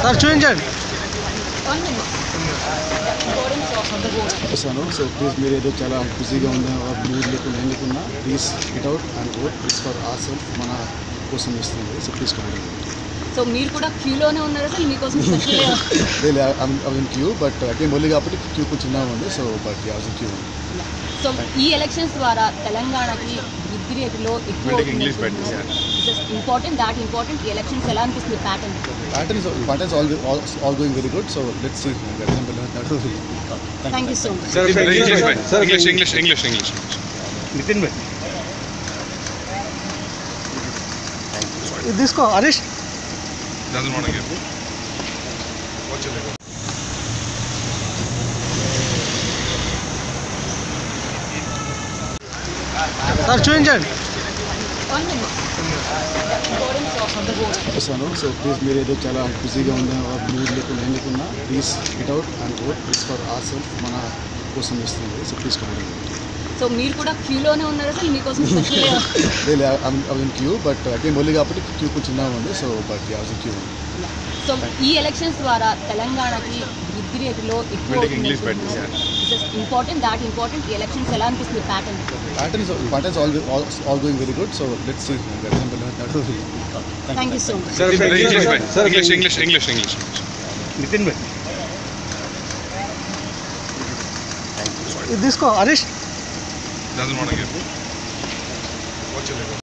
Sir చూపించండి. వస్తాను. So please మీరు ఏదో చాలా బిజీగా ఉన్నా మూడ్ లేకుండా ఏం లేకున్నా please get out and vote please for our self మన కోసం ఇస్తుంది. So please come. సో మీరు కూడా క్యూలోనే ఉన్నారు అసలు మీకోసం special queue but again only కాబట్టి క్యూ కొంచెం చిన్నగా ఉంది. So but as queue. So ఈ ఎలక్షన్స్ ద్వారా తెలంగాణకి విద్రేకులో ఎక్కువ ఇంపార్టెంట్ ఎలక్షన్స్ ఎలా అనిపిస్తుంది pattern all going very good. So let's see. Thank you so much. English. Nitin భాయ్ ఇది తీసుకో. Harish Doesn't want to give. Watch it later. Sir చూపించండి. వస్తాను. సో ప్లీజ్ మీరు ఏదో చాలా బిజీగా ఉన్నా మూడ్ లేకుండా ఏం లేకున్నా please get out and vote please for our self మన కోసం ఇస్తుంది. So please come. సో మీరు కూడా క్యూలోనే ఉన్నారు అసలు మీకోసం special queue but again only కాబట్టి క్యూ కొంచెం చిన్నగా ఉంది. So but as queue. So ఈ ఎలక్షన్స్ ద్వారా తెలంగాణకి విద్రేకులో ఎక్కువ ఇంపార్టెంట్ ఎలక్షన్స్ ఎలా అనిపిస్తుంది pattern all going very good. So let's see. Thank you so much. English. Nitin భాయ్ ఇది తీసుకో. Harish Doesn't want to give. Watch it later.